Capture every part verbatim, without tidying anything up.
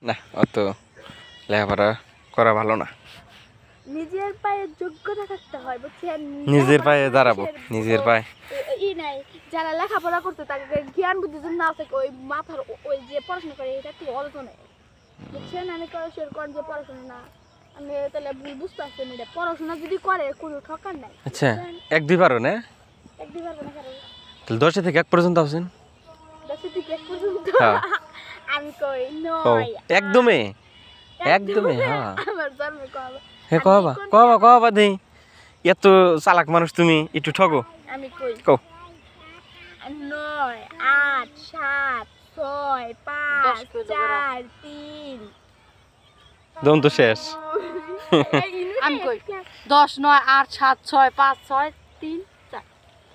না অত লেখাপড়া করা ভালো না। নিজের পায়ে যোগ্যতা থাকতে হয় বুঝছেন। নিজের পায়ে দাঁড়াবো, নিজের পায়ে ই নাই যারা লেখাপড়া করতে তাকে জ্ঞান বুদ্ধি যদি না থাকে ওই মাথার ওই যে পড়াশোনা করে এটা একটু অল্প নেই বুঝছেন। আমি পড়াশোনা করেন যে পড়াশোনা না আমি তাহলে ভুল বুঝতে পারছেন। এটা পড়াশোনা যদি করে কোনো ঠকার নাই। আচ্ছা এক দুই পারো না? এক দুই পারবো না কারণ তাহলে দশে থেকে এক পর্যন্ত আছেন? দশে থেকে এক পর্যন্ত হ্যাঁ আমি কই নয় একদমই একদমই হ্যাঁ আমার জন্মে কবে হে কবা কবা কবা দেই এত চালাক মানুষ তুমি একটু ঠগো। আমি কই কও নয় আট সাত ছয় পাঁচ চার তিন দম তো শেষ। আমি কই দশ নয় আট সাত ছয় পাঁচ ছয় তিন চার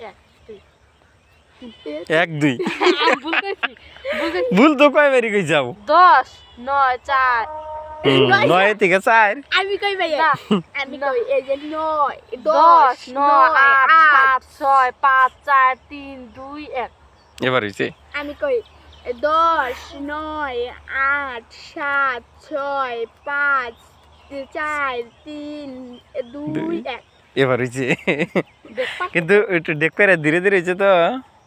এক দুই ভুল কইছি ভুল কইছি ভুল তো কয় বারি কই যাও? দশ নয় চার নয় থেকে চার আমি কই ভাইয়া আমি কই এই যে নয় দশ নয় আট সাত ছয় পাঁচ চার তিন দুই এক এবার হইছে। আমি কই দশ নয় আট সাত ছয় পাঁচ চার তিন দুই এক এবার হইছে কিন্তু একটু দেখ পেরে ধীরে ধীরে হয়েছে তো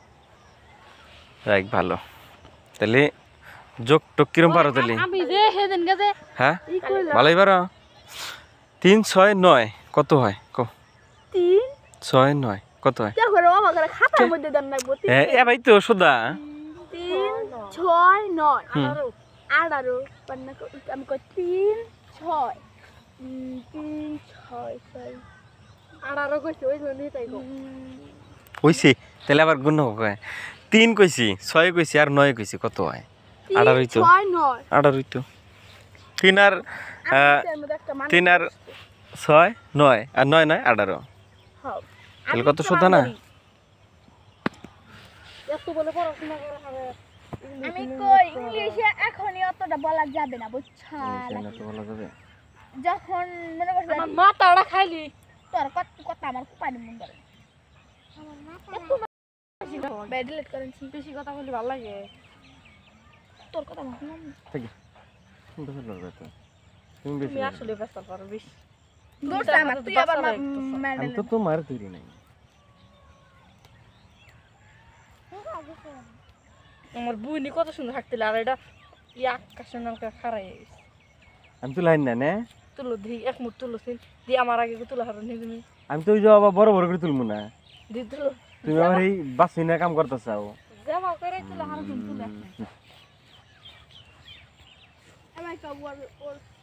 যাই ভালো। তাহলে যোগ টোক কিরম পারো তাহলে? আমি যে সেদিন গেছে হ্যাঁ ভালোই পারো। তিন ছয় নয় কত হয় কো? তিন ছয় নয় কত হয়? যা করে বাবা করে খাতার মধ্যে দেন লাগবো। হ্যাঁ এ ভাই তো সুদা তিন ছয় নয় হুম। আঠারো আমি কই তিন ছয় তিন ছয় ছয় আঠারো কইছে ওই জন্য তাই গো কইছি তাহলে আবার গুণ কয় তিন কইছি ছয় কইছি আর নয় কইছি কত হয়? আঠারোই তো ছয় নয় আঠারোই তো তিন আর তিন আর ছয় নয় আর নয় নয় আঠারো তাহলে কত সুদা না? এত বলে পড়াশোনা করে হবে আমি কই ইংলিশে এখনই অতটা বলা যাবে না বুঝছাল যখন মনে করছ আমার মাথাটা খাইলি তোর কত কথা আমার পানি মন ধরে আমার ডিলিট করেছি বেশি কথা বলি ভালো লাগে তোর কথা আমার মন ঠিক আছে তুমি বেশি তুমি আসলে ব্যস্ত পারো বেশি দূর আমার তুই আবার আমি তো তোমার তৈরি নাই। আমার বুইনি কত সুন্দর হাঁটছিল আর এটা ই আকাশের নামটা খারাই আমি তো লাইন না না তুলো দি এক মুঠ তুলছিল দিয়ে আমার আগে তুলা হারো নি তুমি আমি তো ওই যে আবার বড় বড় করে তুলবো না। দি তুলো তুমি আবার এই বাসি না কাম করতে চাও। যাবা করে তুলা হারো তুমি তুলা আমার কবর ওর